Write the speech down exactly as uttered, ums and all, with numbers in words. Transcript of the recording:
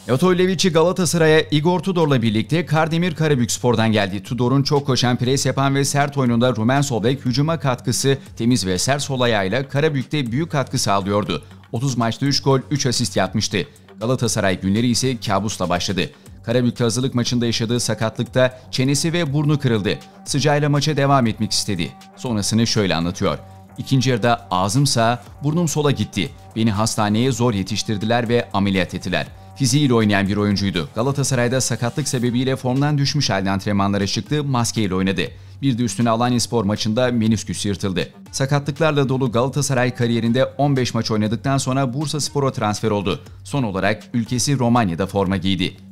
Otolevici Galatasaray'a Igor Tudor'la birlikte Kardemir Karabükspor'dan geldi. Tudor'un çok koşan, pres yapan ve sert oyununda Rumen sol bek hücuma katkısı, temiz ve sert sol ayağıyla Karabük'te büyük katkı sağlıyordu. otuz maçta üç gol, üç asist yapmıştı. Galatasaray günleri ise kabusla başladı. Karabük'te hazırlık maçında yaşadığı sakatlıkta çenesi ve burnu kırıldı. Sıcağıyla maça devam etmek istedi. Sonrasını şöyle anlatıyor. İkinci yarıda ağzım sağa, burnum sola gitti. Beni hastaneye zor yetiştirdiler ve ameliyat ettiler. Fiziğiyle oynayan bir oyuncuydu. Galatasaray'da sakatlık sebebiyle formdan düşmüş halde antrenmanlara çıktı, maskeyle oynadı. Bir de üstüne Alanyaspor maçında menisküs yırtıldı. Sakatlıklarla dolu Galatasaray kariyerinde on beş maç oynadıktan sonra Bursaspor'a transfer oldu. Son olarak ülkesi Romanya'da forma giydi.